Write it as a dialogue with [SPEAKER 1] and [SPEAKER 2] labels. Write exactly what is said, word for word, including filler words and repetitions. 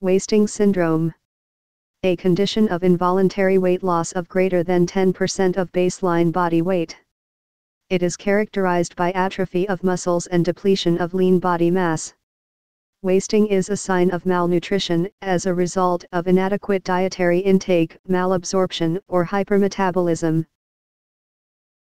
[SPEAKER 1] Wasting syndrome. A condition of involuntary weight loss of greater than ten percent of baseline body weight. It is characterized by atrophy of muscles and depletion of lean body mass. Wasting is a sign of malnutrition as a result of inadequate dietary intake, malabsorption, or hypermetabolism.